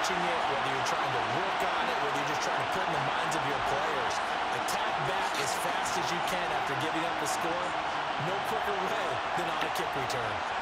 coaching it, whether you're trying to work on it, whether you're just trying to put in the minds of your players, attack back as fast as you can after giving up the score. No quicker way than on a kick return.